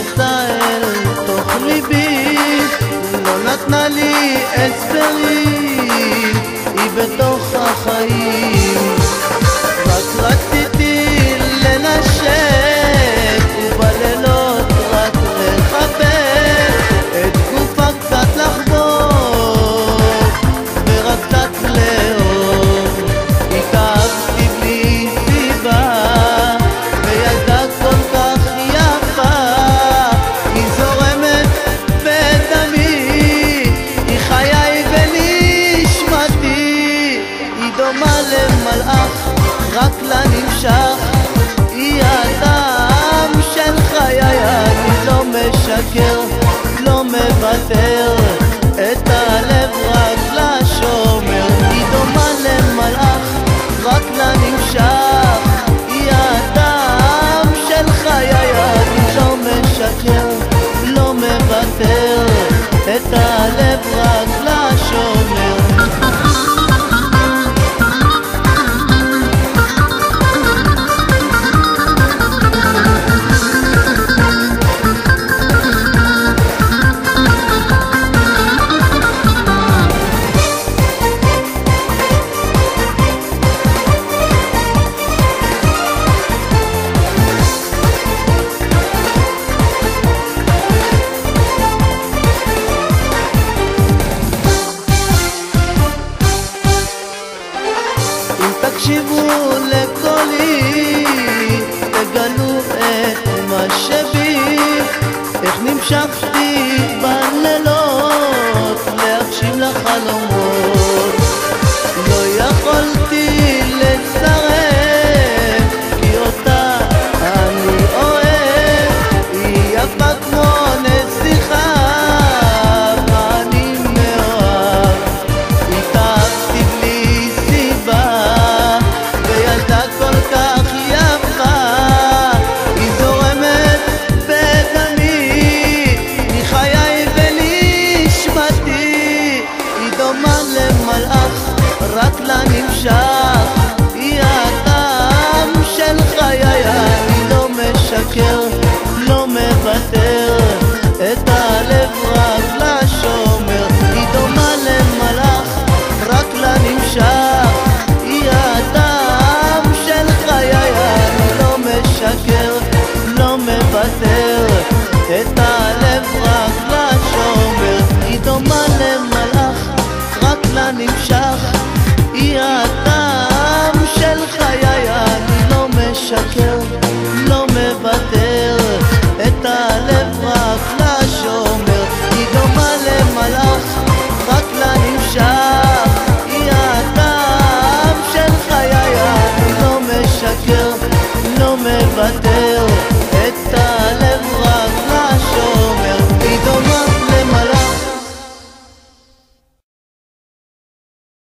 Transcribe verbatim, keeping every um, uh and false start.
נכנסה אל תוך ליבי, לא נתנה לי הסברים, היא בתוך החיים. רק רציתי לנשק ובלילות רק לחבק, את גופה קצת לחבוק ורק קצת לאהוב. התאהבתי בלי סיבה וילדה כל כך יפה, היא זורמת בדמי, היא חיי ונשמתי, היא דומה למלאך רק לה נמשך, היא האדם של חיי, אני לא משקר, לא מוותר, את הלב רק לה שומר. היא דומה למלאך רק לה נמשך, היא האדם של חיי, אני לא משקר, לא מוותר, את הלב רק לה שומר. תקשיבו לקולי, תגלו את מה שבי, איך נמשכתי בלילות להגשים לחלומות. לא יכולתי לצרף כי אותה אני אוהב, היא יפה כמו נסיכה ואני מאוהב. התאהבתי בלי סיבה וילדה כל כך יפה, היא זורמת בדמי, היא חיי ונשמתי, היא דומה למלאך רק לה נמשך, היא האדם של חיי, אני לא משקר, לא מוותר, את הלב רק לה שומר. היא דומה למלאך רק לה נמשך, היא האדם של חיי, אני לא משקר, לא מוותר, את הלב רק לה שומר. היא דומה למלאך רק לה נמשך, היא האדם של חיי, אני לא משקר, לא מוותר, את הלב רק לה שומר. היא דומה למלאך רק לה נמשך, היא האדם של חיי, אני לא משקר, לא מוותר,